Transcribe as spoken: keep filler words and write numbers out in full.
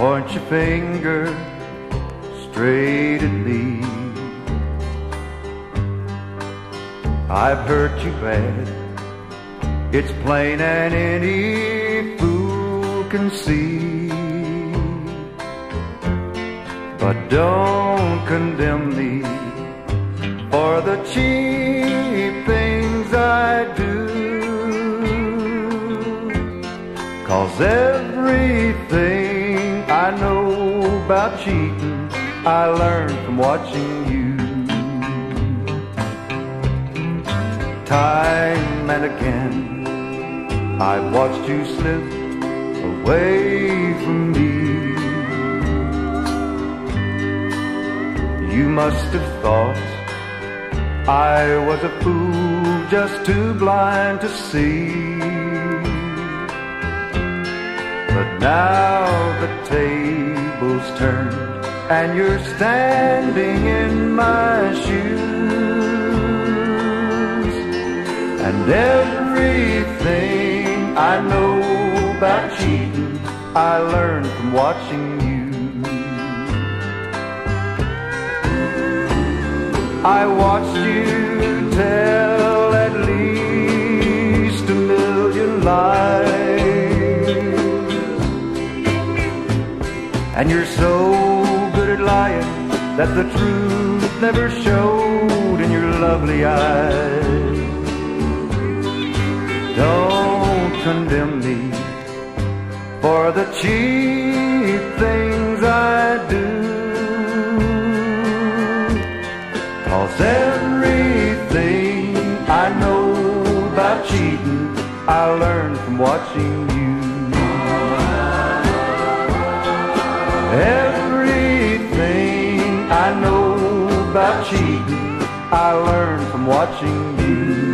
point your finger straight at me. I've hurt you bad, it's plain and any fool can see. But don't condemn me for the cheap things I do, 'cause everything I know about cheating I learned from watching you. Time and again I've watched you slip away from me. You must have thought I was a fool, just too blind to see. But now the table's turned and you're standing in my shoes, and everything I know about cheating I learned from watching you. I watched you tell at least a million lies, and you're so good at lying that the truth never showed in your lovely eyes. Don't condemn me for the cheap things I do, 'cause everything I know about cheating I learned from watching you. Everything I know about cheating I learned from watching you.